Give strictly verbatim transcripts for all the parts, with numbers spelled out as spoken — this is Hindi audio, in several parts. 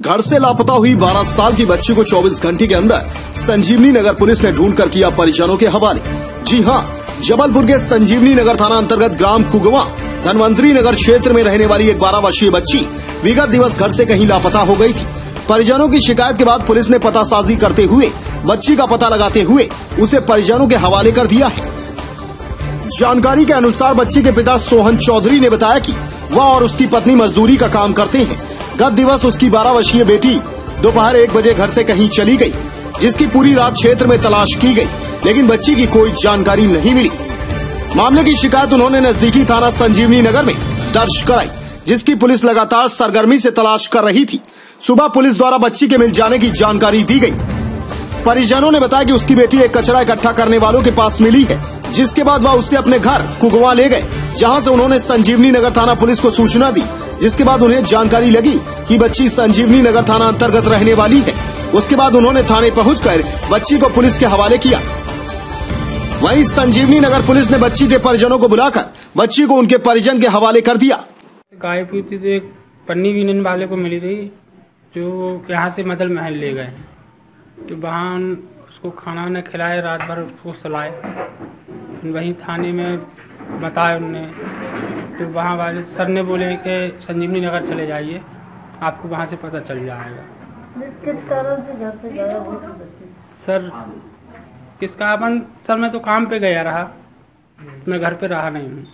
घर से लापता हुई बारह साल की बच्ची को चौबीस घंटे के अंदर संजीवनी नगर पुलिस ने ढूंढ कर किया परिजनों के हवाले। जी हां, जबलपुर के संजीवनी नगर थाना अंतर्गत ग्राम कुगवा धनवंतरी नगर क्षेत्र में रहने वाली एक बारह वर्षीय बच्ची विगत दिवस घर से कहीं लापता हो गई थी। परिजनों की शिकायत के बाद पुलिस ने पतासाजी करते हुए बच्ची का पता लगाते हुए उसे परिजनों के हवाले कर दिया है। जानकारी के अनुसार बच्ची के पिता सोहन चौधरी ने बताया कि वह और उसकी पत्नी मजदूरी का काम करते हैं। गत दिवस उसकी बारह वर्षीय बेटी दोपहर एक बजे घर से कहीं चली गई, जिसकी पूरी रात क्षेत्र में तलाश की गई, लेकिन बच्ची की कोई जानकारी नहीं मिली। मामले की शिकायत उन्होंने नजदीकी थाना संजीवनी नगर में दर्ज कराई, जिसकी पुलिस लगातार सरगर्मी से तलाश कर रही थी। सुबह पुलिस द्वारा बच्ची के मिल जाने की जानकारी दी गई। परिजनों ने बताया कि उसकी बेटी एक कचरा इकट्ठा करने वालों के पास मिली है, जिसके बाद वह उससे अपने घर कुगवा ले गए, जहां से उन्होंने संजीवनी नगर थाना पुलिस को सूचना दी, जिसके बाद उन्हें जानकारी लगी कि बच्ची संजीवनी नगर थाना अंतर्गत रहने वाली है। उसके बाद उन्होंने थाने पहुंचकर बच्ची को पुलिस के हवाले किया। वहीं संजीवनी नगर पुलिस ने बच्ची के परिजनों को बुलाकर बच्ची को उनके परिजन के हवाले कर दिया। गायब हुई थी तो एक पन्नी बीनने वाले को मिली थी, जो यहाँ से मदल महल ले गए, तो वहाँ उसको खाना वाना खिलाए, रात भर उसको सुलाए, वहीं थाने में बताया उनने। तो वहाँ वाले सर ने बोले कि संजीवनी नगर चले जाइए, आपको वहाँ से पता चल जाएगा। किस कारण से घर से गायब हुई थी बच्ची? सर किस कारण? सर मैं तो काम पे गया रहा, मैं घर पे रहा नहीं हूँ।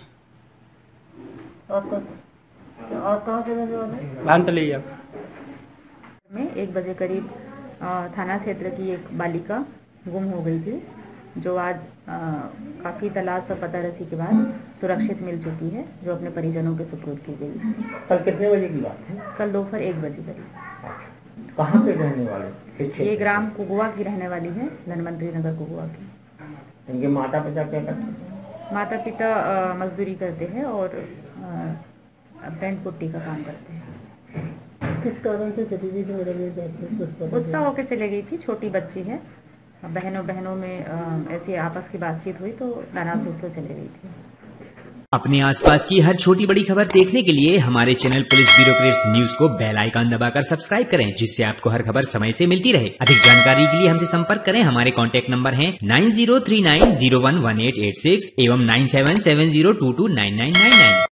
और कहाँ के रहने वाले? भानतलैया में एक बजे करीब थाना क्षेत्र की एक बालिका गुम हो गई थी, जो आज काफ़ी तलाश और पता रसी के बाद सुरक्षित मिल चुकी है, जो अपने परिजनों के सुपुर्द की गई। कल कितने बजे की बात है? कल दोपहर एक बजे करीब। कहाँ पे रहने वाले? ये ग्राम कुगवा की रहने वाली है, धनवंतरी नगर कुगवा की। इनके माता पिता क्या करते हैं? माता पिता मजदूरी करते हैं और पेंट पुट्टी का काम करते हैं। किस कारण से चली गई थी? गुस्सा होकर चली गई थी, छोटी बच्ची है, बहनों बहनों में ऐसी आपस की बातचीत हुई तो नाराज होकर चली गई थी। अपने आसपास की हर छोटी बड़ी खबर देखने के लिए हमारे चैनल पुलिस ब्यूरो क्रेट्स न्यूज को बेल आइकन दबाकर सब्सक्राइब करें, जिससे आपको हर खबर समय से मिलती रहे। अधिक जानकारी के लिए हमसे संपर्क करें। हमारे कॉन्टैक्ट नंबर हैं nine zero three nine zero one one eight eight six एवं nine seven seven zero two two nine nine nine nine.